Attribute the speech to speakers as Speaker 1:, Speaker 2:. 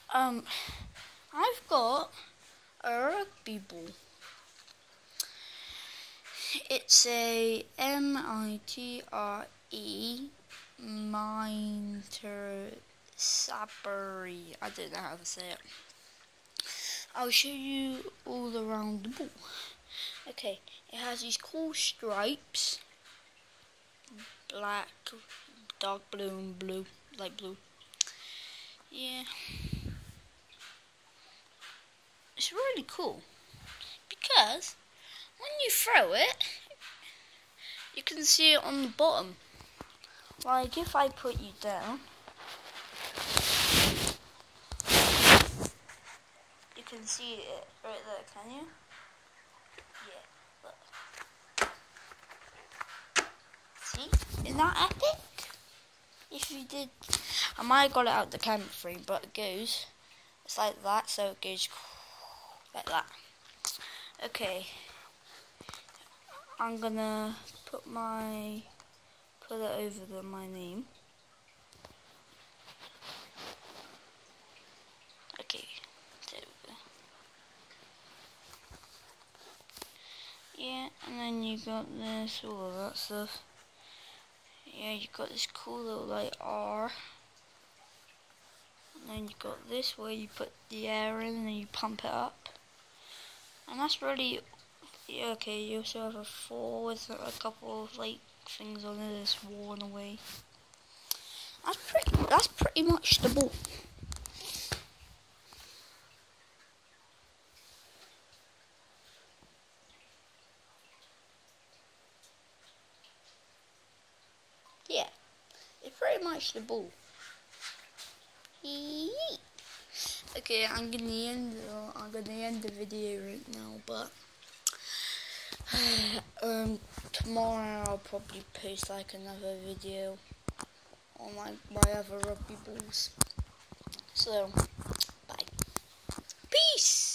Speaker 1: I've got a rugby ball. It's a mitre mitre sabre. I don't know how to say it. I'll show you all around the ball. Okay, it has these cool stripes. Black, dark blue and blue, light blue. Yeah. It's really cool because when you throw it, you can see it on the bottom. Like if I put you down, you can see it right there, can you? Yeah, look. See? Isn't that epic? If you did, I might have got it out the camera frame, but it goes, it's like that, so it goes like that. Okay, I'm gonna put it over my name. Okay, there we go. Yeah, and then you got this, all of that stuff. Yeah, you got this cool little like R. And then you got this where you put the air in and you pump it up. And that's really, yeah, okay, you also have a 4 with a couple of like things on it that's worn away. That's pretty much the ball. Yeah, it's pretty much the ball. Okay, I'm gonna end the video right now, but tomorrow I'll probably post like another video on my other rugby balls. So, bye. Peace.